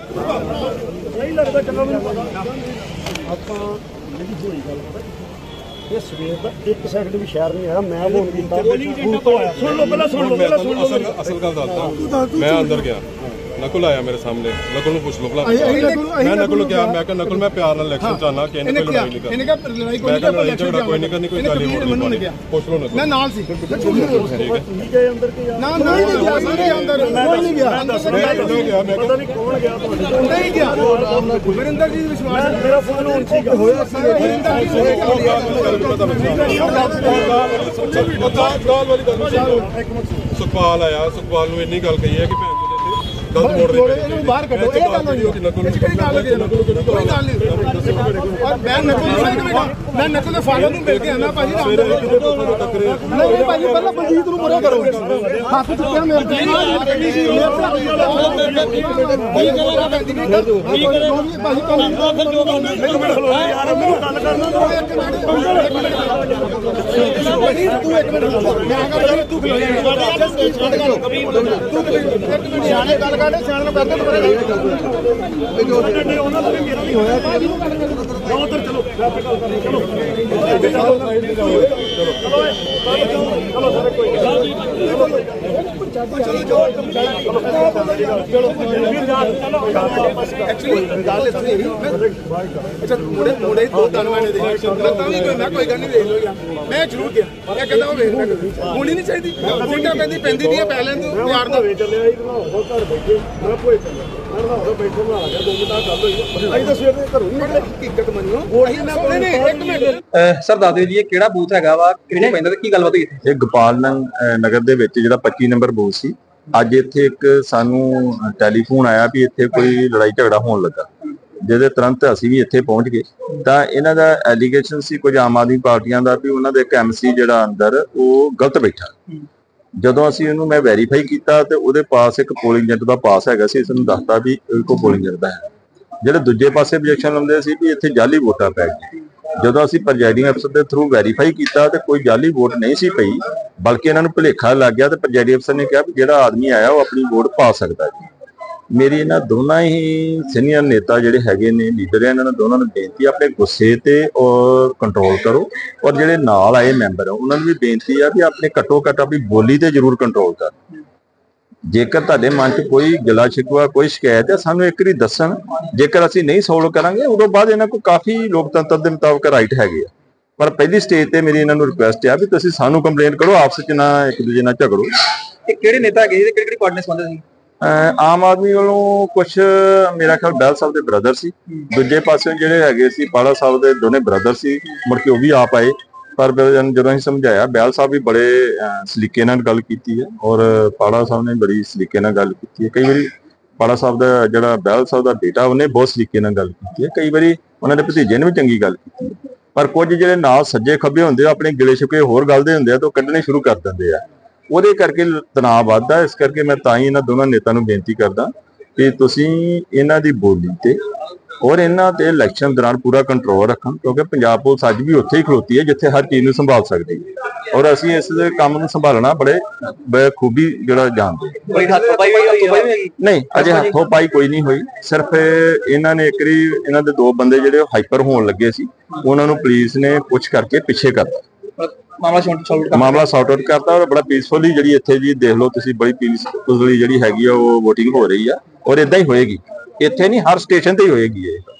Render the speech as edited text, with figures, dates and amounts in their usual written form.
नहीं लगता चलो मैं आप होई गल पता ये सवेर का एक सेकंड भी शहर नहीं आया मैं फोन किया तो आया सुन लो पहले असल गल दसदा मैं अंदर गया नकुल आया मेरे सामने नकुल ਨੂੰ ਪੁੱਛ ਲਓ ਭਲਾ ਮੈਂ ਨकुल ਕਿਹਾ ਮੈਂ ਕਿਹਾ ਨकुल ਮੈਂ ਪਿਆਰ ਨਾਲ ਇਲੈਕਸ਼ਨ ਚਾਹਨਾ ਕਿ ਇਹਨੇ ਕੋਈ ਲੜਾਈ ਨਹੀਂ ਕਰਨੀ ਇਹਨੇ ਕਿਹਾ ਲੜਾਈ ਕੋਈ ਨਹੀਂ ਇਲੈਕਸ਼ਨ ਕੋਈ ਨਹੀਂ ਕਰਨੀ ਕੋਈ ਗਾਲੀ ਮੈਨੂੰ ਨਹੀਂ ਕਿਹਾ ਪੁੱਛ ਲਓ ਨकुल ਮੈਂ ਨਾਲ ਸੀ ਠੀਕ ਹੈ ਅੰਦਰ ਕੇ ਨਾ ਨਹੀਂ ਗਿਆ ਸਾਰੇ ਅੰਦਰ ਕੋਈ ਨਹੀਂ ਗਿਆ ਮੈਂ ਪਤਾ ਨਹੀਂ ਕੌਣ ਗਿਆ ਤੁਹਾਡੇ ਨਹੀਂ ਗਿਆ ਵਰਿੰਦਰ ਜੀ ਵਿਸ਼ਵਾਸ ਮੇਰਾ ਫੋਨ ਹੁਣ ਠੀਕ ਹੋਇਆ ਸੀ ਸੁਖਪਾਲ ਆਇਆ ਸੁਖਪਾਲ ਨੂੰ ਇੰਨੀ ਗੱਲ ਕਹੀ ਹੈ ਕਿ ਭੈਣ ਜੀ ਗਲਤ ਮੋੜ ਦੇ ਇਹਨੂੰ ਬਾਹਰ ਕੱਢੋ ਇਹ ਗੱਲ ਹੋਈ ਕੋਈ ਗੱਲ ਨਹੀਂ ਔਰ ਮੈਂ ਨਕਲ ਦੇ ਫਾਦਰ ਨੂੰ ਮਿਲ ਕੇ ਆਣਾ ਭਾਜੀ ਨਹੀਂ ਭਾਜੀ ਪਹਿਲਾਂ ਬਲਜੀਤ ਨੂੰ ਮੁਰੇ ਕਰੋ ਹੱਥ ਚੁੱਕਿਆ ਮੇਰੇ ਤੇ ਸਿਆਣੇ ਗੱਲ ਕਰਦੇ ਸਿਆਣੇ ਨੂੰ ਕਰਦੇ ਉਹਨਾਂ ਦਾ ਵੀ ਮੇਰਾ ਨਹੀਂ ਹੋਇਆ ਉਧਰ ਚਲੋ ਚਲੋ ਚਲੋ ਸਾਰੇ ਕੋਈ ਐਕਚੁਅਲੀ ਗੱਲ ਇਸ ਤਰ੍ਹਾਂ ਅੱਛਾ ਮੁੜੇ ਦੋ ਤਨਵਾਨੇ ਦੇ ਮੈਂ ਕੋਈ ਗੱਲ ਨਹੀਂ ਵੇਖ ਲਓ ਮੈਂ ਜ਼ਰੂਰ ਗਿਆ ਇਹ ਕਹਿੰਦਾ ਉਹ ਵੇਖ ਹੋਣੀ ਨਹੀਂ ਚਾਹੀਦੀ ਵੋਟਾਂ ਪੈਂਦੀ ਦੀ ਪਹਿਲਾਂ ਤੋਂ ਪਿਆਰ ਦਾ ਚੱਲਿਆ ਉਹ ਘਰ ਬੈਠੇ ਮੈਂ ਕੋਈ ਚੱਲਿਆ ਮੈਂ ਬੈਠੋ ਮੈਂ ਆ ਗਿਆ 2 ਮਿੰਟ ਗੱਲ ਹੋਈ ਅਸੀਂ ਤਾਂ ਸਵੇਰ ਦੇ ਘਰੋਂ ਨਿਕਲੇ ਹਕੀਕਤ ਮੰਨੋ ਨਹੀਂ ਇੱਕ ਮਿੰਟ ਸਰ ਦੱਸ ਦਿਓ ਜੀ ਇਹ ਕਿਹੜਾ ਬੂਥ ਹੈਗਾ ਵਾ ਕਿਹਨੇ ਪੈਂਦਾ ਤੇ ਕੀ ਗੱਲਬਾਤ ਹੋਈ ਇਹ ਗੋਪਾਲ ਨਗਰ ਦੇ ਵਿੱਚ ਜਿਹੜਾ 25 ਨੰਬਰ ਬੂਥ ਸੀ ਅੱਜ ਇੱਥੇ ਇੱਕ ਸਾਨੂੰ ਟੈਲੀਫੋਨ ਆਇਆ ਵੀ ਇੱਥੇ ਕੋਈ ਲੜਾਈ ਝਗੜਾ ਹੋਣ ਲੱਗਾ ਜਿਹਦੇ ਤੁਰੰਤ ਅਸੀਂ ਵੀ ਇੱਥੇ ਪਹੁੰਚ ਗਏ ਤਾਂ ਇਹਨਾਂ ਦਾ ਐਲੀਗੇਸ਼ਨ ਸੀ ਕੁਝ ਆਮ ਆਦਮੀ ਪਾਰਟੀਆਂ ਦਾ ਵੀ ਉਹਨਾਂ ਦੇ ਇੱਕ ਐਮਸੀ ਜਿਹੜਾ ਅੰਦਰ ਉਹ ਗਲਤ ਬੈਠਾ ਜਦੋਂ ਅਸੀਂ ਇਹਨੂੰ ਮੈਂ ਵੈਰੀਫਾਈ ਕੀਤਾ ਤੇ ਉਹਦੇ ਪਾਸ ਇੱਕ ਪੋਲਿੰਗ ਏਜੰਟ ਦਾ ਪਾਸ ਹੈਗਾ ਸੀ ਇਸ ਨੂੰ ਦੱਸਤਾ ਵੀ ਇਹ ਕੋ ਪੋਲਿੰਗ ਏਜੰਟ ਦਾ ਹੈ ਜਿਹੜੇ ਦੂਜੇ ਪਾਸੇ ਆਬਜੈਕਸ਼ਨ ਲਾਉਂਦੇ ਸੀ ਵੀ ਇੱਥੇ ਜਾਲੀ ਵੋਟਾਂ ਪੈ ਗਈਆਂ ਜਦੋਂ ਅਸੀਂ ਪ੍ਰੈਜ਼ਾਈਡਿੰਗ ਅਫਸਰ ਦੇ ਥਰੂ ਵੈਰੀਫਾਈ ਕੀਤਾ ਤੇ ਕੋਈ ਜਾਲੀ ਵੋਟ ਨਹੀਂ ਸੀ ਪਈ ਬਲਕਿ ਇਹਨਾਂ ਨੂੰ ਭੁਲੇਖਾ ਲੱਗ ਗਿਆ ਤੇ ਪ੍ਰੈਜ਼ਾਈਡਿੰਗ ਅਫਸਰ ਨੇ ਕਿਹਾ ਵੀ ਜਿਹੜਾ ਆਦਮੀ ਆਇਆ ਉਹ ਆਪਣੀ ਵੋਟ ਪਾ ਸਕਦਾ ਜੀ ਮੇਰੀ ਇਹਨਾਂ ਦੋਨਾਂ ਹੀ ਸੀਨੀਅਰ ਨੇਤਾ ਜਿਹੜੇ ਹੈਗੇ ਨੇ ਲੀਡਰ ਇਹਨਾਂ ਨੂੰ ਦੋਨਾਂ ਨੂੰ ਬੇਨਤੀ ਆਪਣੇ ਗੁੱਸੇ ਤੇ ਔਰ ਕੰਟਰੋਲ ਕਰੋ ਔਰ ਜਿਹੜੇ ਨਾਲ ਆਏ ਮੈਂਬਰ ਉਹਨਾਂ ਨੂੰ ਵੀ ਬੇਨਤੀ ਆ ਵੀ ਆਪਣੇ ਘੱਟੋ ਘੱਟ ਆਪਣੀ ਬੋਲੀ ਤੇ ਜ਼ਰੂਰ ਕੰਟਰੋਲ ਕਰੋ ਜੇਕਰ ਤੁਹਾਡੇ ਮਨ 'ਚ ਕੋਈ ਗਿਲਾ ਸ਼ਿਕਵਾ ਕੋਈ ਸ਼ਿਕਾਇਤ ਹੈ ਸਾਨੂੰ ਇੱਕ ਵਾਰੀ ਦੱਸਣ ਜੇਕਰ ਅਸੀਂ ਨਹੀਂ ਸੋਲਵ ਕਰਾਂਗੇ ਉਦੋਂ ਬਾਅਦ ਇਹਨਾਂ ਕੋਲ ਕਾਫੀ ਲੋਕਤੰਤਰ ਦੇ ਮੁਤਾਬਕ ਰਾਈਟ ਹੈਗੇ ਆ ਪਰ ਪਹਿਲੀ ਸਟੇਜ ਤੇ ਮੇਰੀ ਇਹਨਾਂ ਨੂੰ ਰਿਕੁਐਸਟ ਆ ਵੀ ਤੁਸੀਂ ਸਾਨੂੰ ਕੰਪਲੇਂਟ ਕਰੋ ਆਪਸ ਵਿੱਚ ਨਾ ਇੱਕ ਦੂਜੇ ਨਾਲ ਝਗੜੋ ਇਹ ਕਿਹੜੇ ਨੇਤਾ ਹੈਗੇ ਜੀ ਕਿਹੜੀ ਪਾਰਟੀ ਨਾਲ ਸੰਬੰਧਿਤ ਸੀ ਆਮ ਆਦਮੀ ਵੱਲੋਂ ਕੁਝ ਮੇਰਾ ਖਿਆਲ ਬੈਲ ਸਾਹਿਬ ਦੇ ਬ੍ਰਦਰ ਸੀ ਦੂਜੇ ਪਾਸੇ ਜਿਹੜੇ ਹੈਗੇ ਸੀ ਪਾੜਾ ਸਾਹਿਬ ਦੇ ਦੋਨੇ ਬ੍ਰਦਰ ਸੀ ਮੁੜ ਕੇ ਉਹ ਵੀ ਆਪ ਆਏ ਪਰ ਜਦੋਂ ਅਸੀਂ ਸਮਝਾਇਆ ਬੈਲ ਸਾਹਿਬ ਵੀ ਬੜੇ ਸਲੀਕੇ ਨਾਲ ਗੱਲ ਕੀਤੀ ਹੈ ਔਰ ਪਾੜਾ ਸਾਹਿਬ ਨੇ ਬੜੀ ਸਲੀਕੇ ਨਾਲ ਗੱਲ ਕੀਤੀ ਹੈ ਕਈ ਵਾਰੀ ਪਾੜਾ ਸਾਹਿਬ ਦਾ ਜਿਹੜਾ ਬੈਲ ਸਾਹਿਬ ਦਾ ਬੇਟਾ ਉਹਨੇ ਬਹੁਤ ਸਲੀਕੇ ਨਾਲ ਗੱਲ ਕੀਤੀ ਹੈ ਕਈ ਵਾਰੀ ਉਹਨਾਂ ਦੇ ਭਤੀਜੇ ਨੇ ਵੀ ਚੰਗੀ ਗੱਲ ਕੀਤੀ ਹੈ ਪਰ ਕੁਝ ਜਿਹੜੇ ਨਾਲ ਸੱਜੇ ਖੱਬੇ ਹੁੰਦੇ ਆ ਆਪਣੇ ਗਿਲੇ ਸ਼ਿਕਵੇ ਹੋਰ ਗੱਲ ਦੇ ਹੁੰਦੇ ਆ ਤਾਂ ਉਹ ਕੱਢਣੇ ਸ਼ੁਰੂ ਕਰ ਦਿੰਦੇ ਆ ਉਹਦੇ ਕਰਕੇ ਤਣਾਅ ਵੱਧਦਾ ਇਸ ਕਰਕੇ ਮੈਂ ਤਾਂ ਹੀ ਇਹਨਾਂ ਦੋਨਾਂ ਨੇਤਾ ਨੂੰ ਬੇਨਤੀ ਕਰਦਾ ਕਿ ਤੁਸੀਂ ਇਹਨਾਂ ਦੀ ਬੋਲੀ ਤੇ ਔਰ ਇਹਨਾਂ ਤੇ ਇਲੈਕਸ਼ਨ ਦੌਰਾਨ ਪੂਰਾ ਕੰਟਰੋਲ ਰੱਖਣ ਕਿਉਂਕਿ ਪੰਜਾਬ ਪੁਲਿਸ ਅੱਜ ਵੀ ਉੱਥੇ ਹੀ ਖਲੋਤੀ ਹੈ ਜਿੱਥੇ ਹਰ ਚੀਜ਼ ਨੂੰ ਸੰਭਾਲ ਸਕਦੀ ਹੈ ਔਰ ਅਸੀਂ ਇਸ ਕੰਮ ਨੂੰ ਸੰਭਾਲਣਾ ਬੜੇ ਬਖੂਬੀ ਜਿਹੜਾ ਜਾਣਦੇ ਨਹੀਂ ਅਜੇ ਹੱਥੋਂ ਪਾਈ ਕੋਈ ਨਹੀਂ ਹੋਈ ਸਿਰਫ ਇਹਨਾਂ ਨੇ ਇੱਕ ਵਾਰੀ ਇਹਨਾਂ ਦੇ 2 ਬੰਦੇ ਜਿਹੜੇ ਹਾਈਪਰ ਹੋਣ ਲੱਗੇ ਸੀ ਉਹਨਾਂ ਨੂੰ ਪੁਲਿਸ ਨੇ ਪੁੱਛ ਕਰਕੇ ਪਿੱਛੇ ਕਰਤਾ ਮਾਮਲਾ ਸੌਟ ਆਊਟ ਕਰਤਾ ਔਰ ਬੜਾ ਪੀਸਫੁਲੀ ਜਿਹੜੀ ਇੱਥੇ ਜੀ ਦੇਖ ਲਓ ਤੁਸੀਂ ਬੜੀ ਪੀਸਫੁਲੀ ਜਿਹੜੀ ਹੈਗੀ ਆ ਉਹ VOTING ਹੋ ਰਹੀ ਆ ਔਰ ਇਦਾਂ ਹੀ ਹੋਏਗੀ ਇੱਥੇ ਨਹੀਂ ਹਰ ਸਟੇਸ਼ਨ ਤੇ ਹੀ ਹੋਏਗੀ ਇਹ